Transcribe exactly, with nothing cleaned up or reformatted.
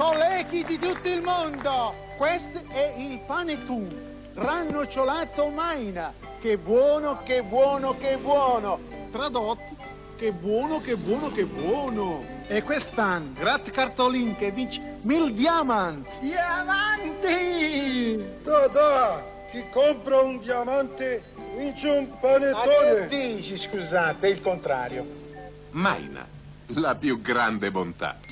colleghi di tutto il mondo, questo è il panettone rannocciolato Maina. Che buono, che buono, che buono. Tradotti, che buono, che buono, che buono. E quest'anno, grazie Cartolin, che vince mil diamanti. Diamanti! Da, da, chi compra un diamante vince un panettone. Ma che dici, scusate, è il contrario. Maina, la più grande bontà.